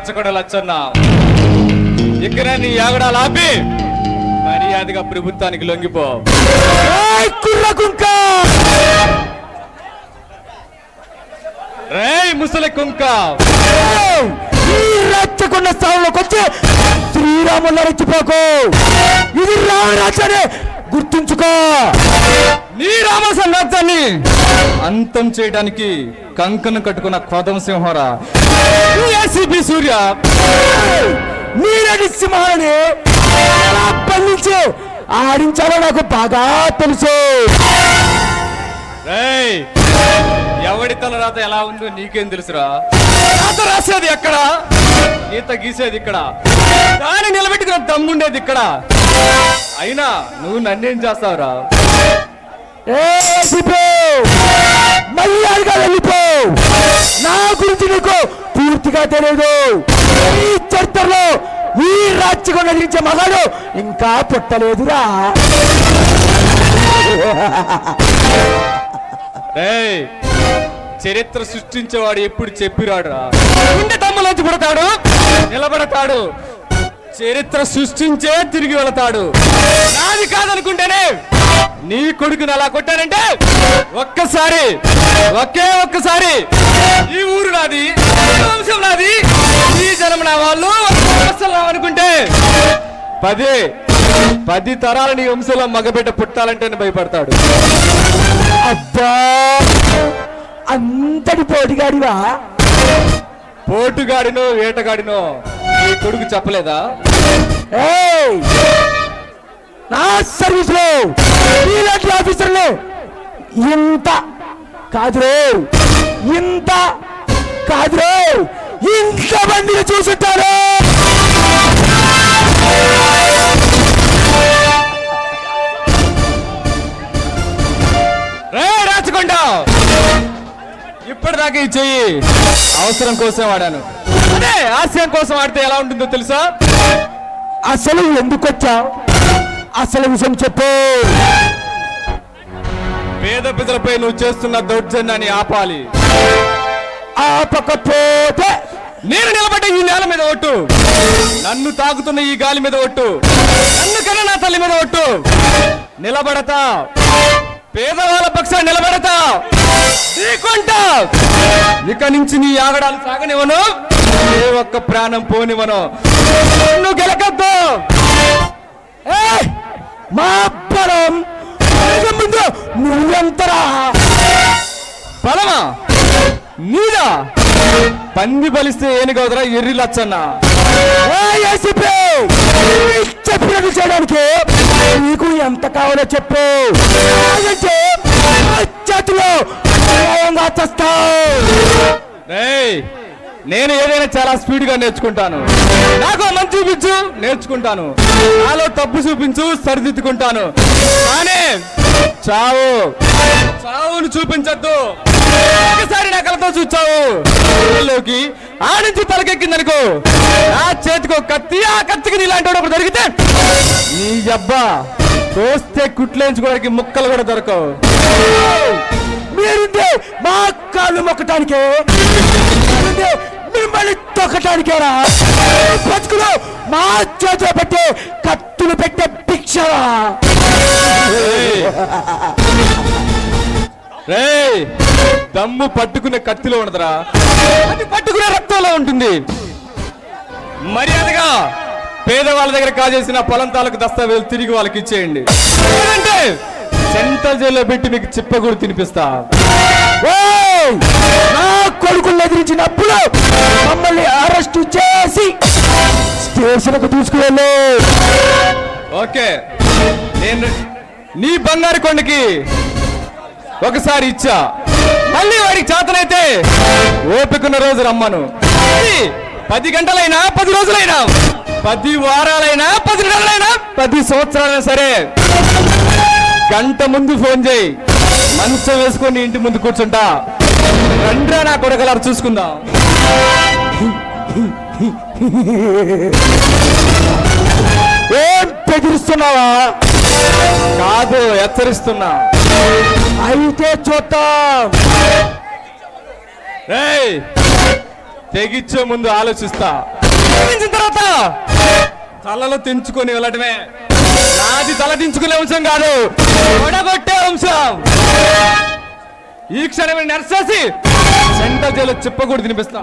రచ్చకొండ లచ్చన్న, ఇక్కడ నీ యాగడాలు ఆపి మర్యాదగా ప్రభుత్వానికి లొంగిపో. రేయ్ ముసలి కుంక, రచ్చకొండ స్థానంలోకి వచ్చి శ్రీరాముల రెచ్చిపోకు. ఇది రామరాజనే గుర్తుంచుకో. నీ రామ సంఘాన్ని అంతం చేయడానికి కంకణం కట్టుకున్న కోదం సింహరా ఏసీపీ సూర్య. నీరటి సింహాన్ని పండించి ఆడించాలో నాకు బాగా తెలుసు. రేయ్, ఎవడి తల రాత ఎలా ఉందో నీకేం తెలుసురా? రాత రాసేది ఎక్కడ, గీత గీసేది ఇక్కడ, దాన్ని నిలబెట్టుకున్న దమ్ముండేది ఇక్కడ. అయినా నువ్వు నన్నేం చేస్తావురా? మర్యాదగా వెళ్ళిపో. నా గురించి నీకు పూర్తిగా తెలియదు. ఈ చరిత్రలో ఈ రాజ్యకొండ ఎదిరించే మగాడు ఇంకా పుట్టలేదురా. చరిత్ర సృష్టించేవాడు ఎప్పుడు చెప్పిరాడురా? గుండె తమ్ములోంచి పుడతాడు, నిలబడతాడు. చరిత్ర సృష్టించే తిరిగి వెళతాడు. నాది కాదనుకుంటేనే నీ కొడుకుని అలా కొట్టానంటే ఒకే ఒక్కసారి ఈ ఊరు నాది, వంశం నాది, ఈ జనం నా వాళ్ళు అనుకుంటే 10 తరాలు నీ వంశంలో మగబిడ్డ పుట్టాలంటేనే భయపడతాడు. అబ్బా, అంతటి పోటుగాడివా? పోటుగాడినో వేటగాడినో నీ కొడుకు చెప్పలేదా? నా సర్వీస్ లో ఇలాంటి ఆఫీసర్లు ఇంత కాదురో, ఇంతమందిని చూసుంటారు. రాచకొండ, ఇప్పటిదాకా ఈ చెయ్యి అవసరం కోసం వాడాను, అదే ఆశయం కోసం ఆడితే ఎలా ఉంటుందో తెలుసా? అసలు ఎందుకు వచ్చావు? అసలు విషయం చెప్పు. పేద ప్రజలపై నువ్వు చేస్తున్న దౌర్జన్యాన్ని ఆపాలి. ఆపకపోతే నేను నిలబడ్డ ఈ నేల మీద ఒట్టు, నన్ను తాకుతున్న ఈ గాలి మీద ఒట్టు, నన్ను కన్నా నా తల్లి మీద ఒట్టు. నిలబడతా, పేదవాళ్ళ పక్షాన్ని నిలబడతా, నీకుంటా. ఇక నుంచి నీ ఆగడాలు సాగనివ్వను, ఏ ఒక్క ప్రాణం పోనివ్వను. నువ్వు గెలకద్దు. మా బలం ముందు నువ్వెంతరా? బలమా నీదా? పంది బలిస్తే ఏనుగవుదరా ఎర్రి లచ్చన్న. చెప్పినట్టు చేయడానికి నీకు ఎంత కావాలో చెప్పు, చేతిలో చేస్తావు. నేను ఏదైనా చాలా స్పీడ్ గా నేర్చుకుంటాను. నాకు మంచి చూపించు, నేర్చుకుంటాను. నాలో తప్పు చూపించు, సరిదిద్దుకుంటాను. కానీ చావును చూపించద్దు. ఒకసారి నా కళ్ళతో చూచావు లోకి ఆ నుంచి తలకెక్కిందనుకో, నా చేతికో కత్తి, ఆ కత్తికి నీలాంటి వాడు ఒకటి దొరికితే నీ అబ్బా తోస్తే కుట్లేయించుకోవడానికి ముక్కలు కూడా దొరకవు. మీరుంటే మా కాళ్ళు మొక్కటానికే, మిమ్మల్ని తొక్కటానికేరా? బతుకులు మా చేతిలో పెట్టే కత్తులు పెట్టే భిక్షరా? దమ్ము పట్టుకునే కత్తిలో ఉండదురా, అది పట్టుకునే రక్తంలో ఉంటుంది. మర్యాదగా పేదవాళ్ళ దగ్గర కాజేసిన పొలం తాలూకు దస్తావేజులు తిరిగి వాళ్ళకి ఇచ్చేయండి, లేదంటే సెంట్రల్ జైల్లో పెట్టి మీకు చిప్పగూడు తినిపిస్తా. నా కొడుకులు ఎదిరించినప్పుడు మమ్మల్ని అరెస్ట్ చేసి స్టేషన్కు తీసుకువెళ్ళు. ఓకే, నేను నీ బంగారు కొండకి ఒకసారి ఇచ్చా, మళ్ళీ వాడికి చేతనైతే ఓపికన్న రోజు రమ్మను. 10 గంటలైనా 10 రోజులైనా 10 వారాలైనా 10 నెలలైనా 10 సంవత్సరాలైనా సరే గంట ముందు ఫోన్ చేయి, మంచం వేసుకొని ఇంటి ముందు కూర్చుంటా. రండ్రా నా కొడకలారు చూసుకుందాం. ఏం బెదిరిస్తున్నావా? కాదు, హెచ్చరిస్తున్నా. అయితే చూద్దాం. తెగిచ్చే ముందు ఆలోచిస్తా, తెగించిన తర్వాత తలలో తెంచుకొని వెళ్ళటమే. నాది తల దించుకునే వంశం కాదు, కొడగొట్టే వంశం. ఈ క్షణమే నర్సేసి సెంట్రల్ జైలు చెప్పకూడదు తినిపిస్తా.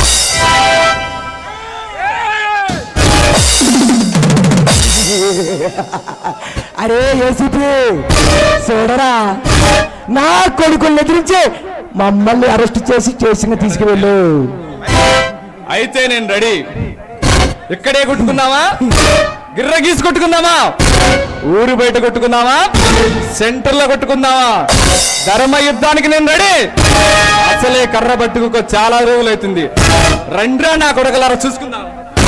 అరే ఏసీపీ చూడరా, నా కొడుకుల్ని ఎదిరించి మమ్మల్ని అరెస్ట్ చేసి స్టేషన్ తీసుకువెళ్ళు. అయితే నేను రెడీ. ఇక్కడే కొట్టుకుందామా, గిర్ర గీసి కొట్టుకుందామా, ఊరు బయట కొట్టుకుందామా, సెంటర్ లో కొట్టుకుందామా? ధర్మ యుద్ధానికి నేను రెడీ. అసలే కర్ర పట్టుకు చాలా రోజులు అవుతుంది. రండ్రా నా కొడకలారా చూసుకుందాం.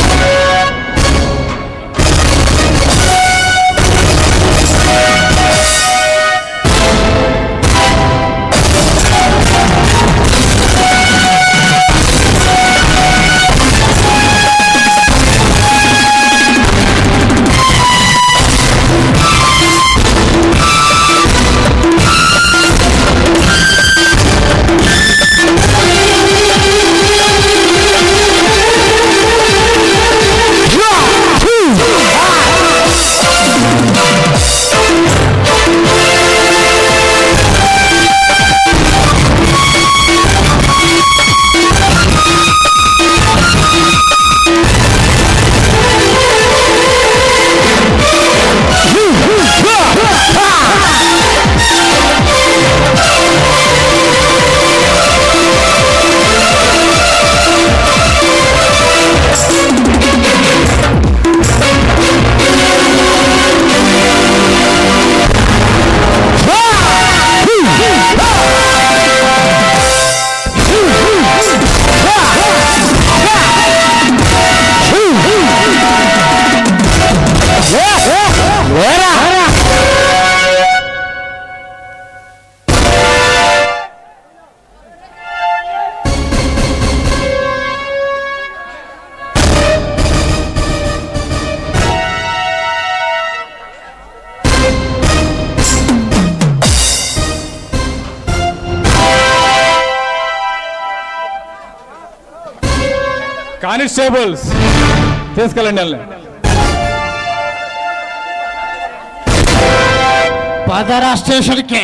కానిస్టేబుల్స్ తీసుకెళ్ళండి. పదరా స్టేషన్కి.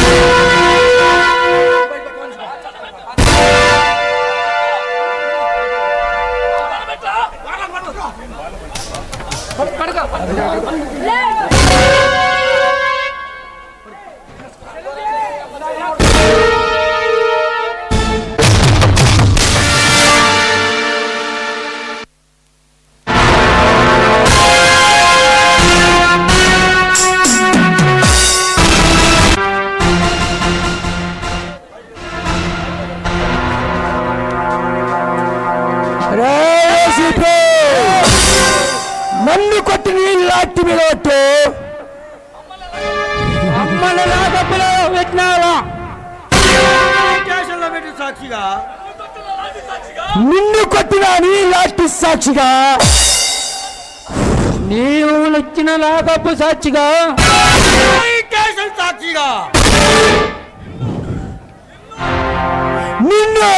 నన్ను కొట్టి నీ లాట్టి మీద కొట్టు. అమ్మని లాగప్పులో పెట్టినావా? సాక్షిగా నిన్ను కొట్టిన నీ లాట్టి సాక్షిగా, నీవు వచ్చిన లాగప్పు సాక్షిగా, సాక్షిగా నిన్ను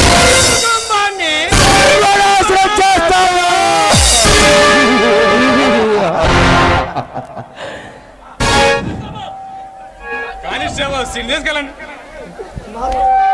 చేస్తావా? కానిస్టేబుల్స్ తీసుకెళ్ళండి.